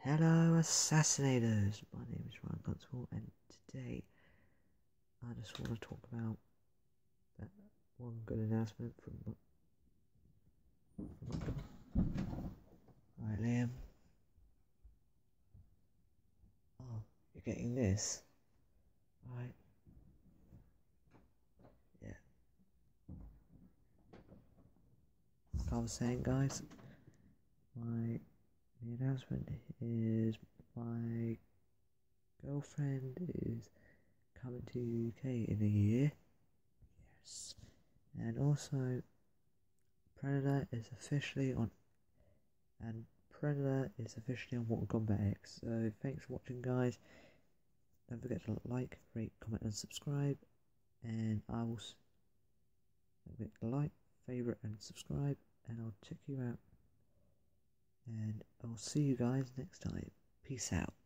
Hello Assassinators, my name is Ryan Constable and today I just want to talk about that one good announcement from Alright Liam. Oh, you're getting this? Right. Yeah. Like I was saying guys, the announcement is my girlfriend is coming to UK in a year. Yes. And also Predator is officially on Mortal Kombat X. So thanks for watching guys. Don't forget to like, rate, comment and subscribe. And I will don't forget to like, favourite and subscribe, and I'll check you out. And I'll see you guys next time. Peace out.